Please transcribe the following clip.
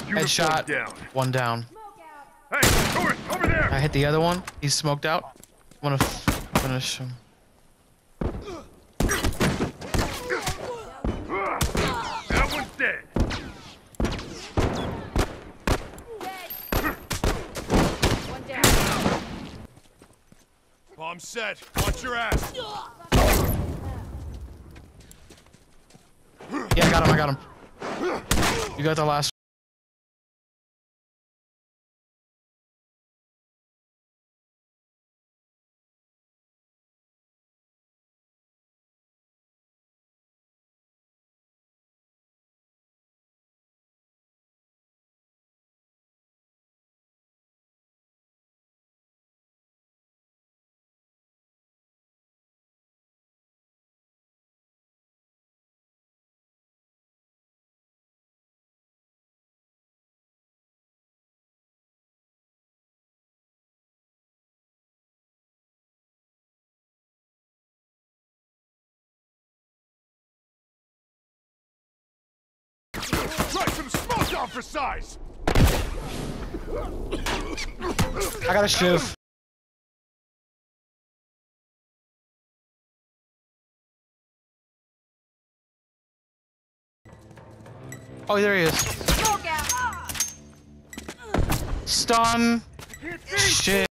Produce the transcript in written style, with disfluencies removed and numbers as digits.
Headshot. down. One down. Hey, tourist, over there! I hit the other one. He's smoked out. I'm gonna finish him. That one's dead. One down. Bomb set. Watch your ass. Yeah, I got him. I got him. You got the last. Try some smoke on for size. I got a shiv. Oh, there he is. Smoke out. Stun. Shit.